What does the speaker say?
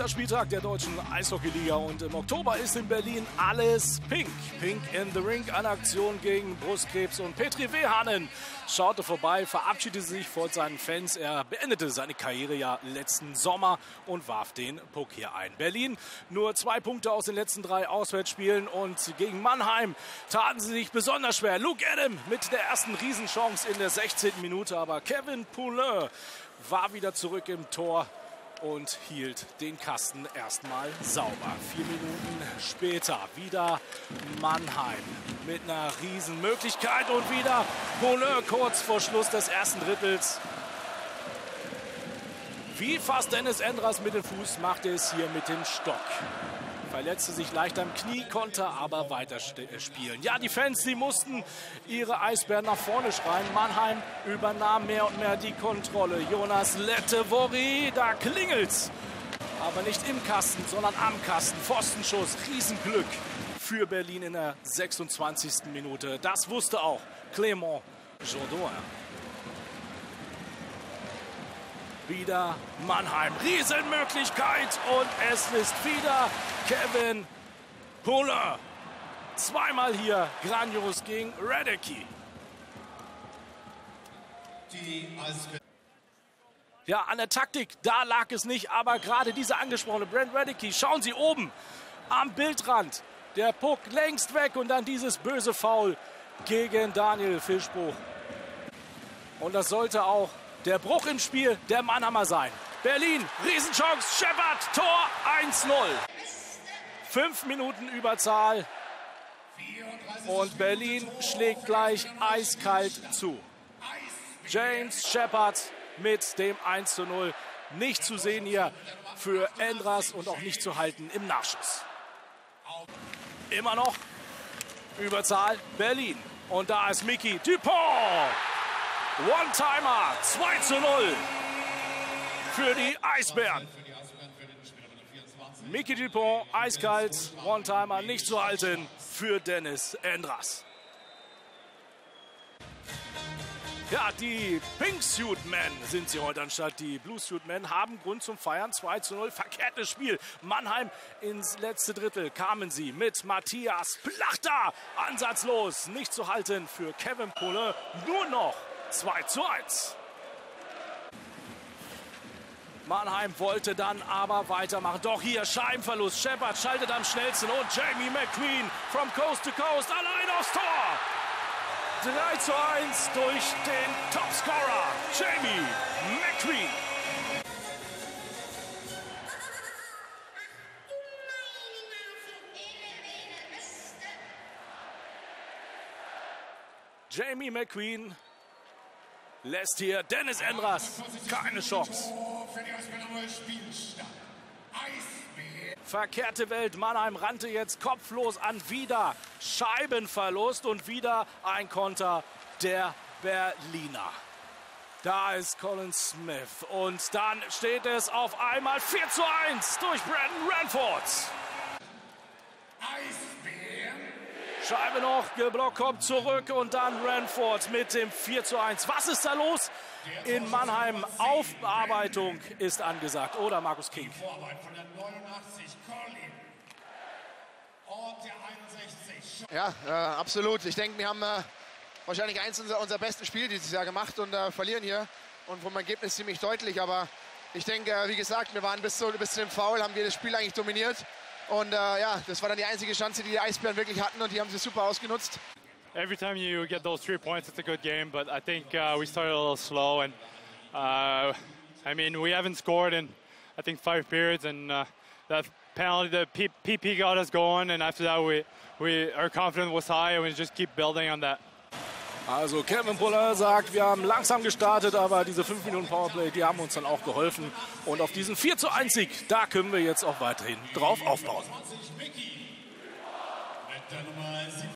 Dritter Spieltag der deutschen Eishockeyliga und im Oktober ist in Berlin alles pink. Pink in the Rink, eine Aktion gegen Brustkrebs und Petri Wehanen schaute vorbei, verabschiedete sich vor seinen Fans. Er beendete seine Karriere ja letzten Sommer und warf den Puck hier ein. Berlin nur 2 Punkte aus den letzten 3 Auswärtsspielen und gegen Mannheim taten sie sich besonders schwer. Luke Adam mit der ersten Riesenchance in der 16. Minute, aber Kevin Poulin war wieder zurück im Tor und hielt den Kasten erstmal sauber. 4 Minuten später wieder Mannheim mit einer Riesenmöglichkeit und wieder Poulin kurz vor Schluss des ersten Drittels. Wie fast Dennis Endras mit dem Fuß machte es hier mit dem Stock. Verletzte sich leicht am Knie, konnte aber weiter spielen. Ja, die Fans, die mussten ihre Eisbären nach vorne schreien. Mannheim übernahm mehr und mehr die Kontrolle. Jonas Lettevori, da klingelt's. Aber nicht im Kasten, sondern am Kasten. Pfostenschuss, Riesenglück für Berlin in der 26. Minute. Das wusste auch Clément Jourdain. Wieder Mannheim. Riesenmöglichkeit und es ist wieder Kevin Poulin. Zweimal hier grandios gegen Radecki. Ja, an der Taktik, da lag es nicht, aber gerade dieser angesprochene Brent Radecki, schauen Sie oben am Bildrand. Der Puck längst weg und dann dieses böse Foul gegen Daniel Fischbruch. Und das sollte auch der Bruch im Spiel der Mannheimer sein. Berlin, Riesenchance, Shepard, Tor 1-0. 5 Minuten Überzahl und Berlin schlägt gleich eiskalt zu. James Shepard mit dem 1-0. Nicht zu sehen hier für Endras und auch nicht zu halten im Nachschuss. Immer noch Überzahl Berlin. Und da ist Mickey Dupont. One-Timer, 2-0 für die Eisbären. Mickey Dupont, eiskalt, One-Timer, nicht zu halten für Dennis Endras. Ja, die Pink Suit Men sind sie heute anstatt die Blue Suit Men, haben Grund zum Feiern. 2-0, verkehrtes Spiel. Mannheim ins letzte Drittel kamen sie mit Matthias Plachta. Ansatzlos, nicht zu halten für Kevin Poulin. Nur noch 2-1. Mannheim wollte dann aber weitermachen. Doch hier Scheibenverlust. Shepard schaltet am schnellsten und Jamie McQueen from coast to coast allein aufs Tor. 3-1 durch den Topscorer Jamie McQueen. Jamie McQueen lässt hier Dennis Endras keine Chance. Verkehrte Welt. Mannheim rannte jetzt kopflos an. Wieder Scheibenverlust und wieder ein Konter der Berliner. Da ist Colin Smith und dann steht es auf einmal 4-1 durch Brandon Ranford. Scheibe noch, geblockt, kommt zurück und dann Ranford mit dem 4-1. Was ist da los in Mannheim? Aufarbeitung ist angesagt, oder Markus King? Ja, absolut. Ich denke, wir haben wahrscheinlich eins unserer besten Spiele dieses Jahr gemacht und verlieren hier. Und vom Ergebnis ziemlich deutlich. Aber ich denke, wie gesagt, wir waren bis zu dem Foul, haben wir das Spiel eigentlich dominiert. Und ja, das war dann die einzige Chance, die die Eisbären wirklich hatten und die haben sie super ausgenutzt. Every time you get those 3 points, it's a good game, but I think we started a little slow and I mean, we haven't scored in I think 5 periods and that penalty, the PP got us going and after that our confidence was high and we just keep building on that. Also Kevin Poulin sagt, wir haben langsam gestartet, aber diese 5 Minuten Powerplay, die haben uns dann auch geholfen. Und auf diesen 4-1-Sieg, da können wir jetzt auch weiterhin drauf aufbauen.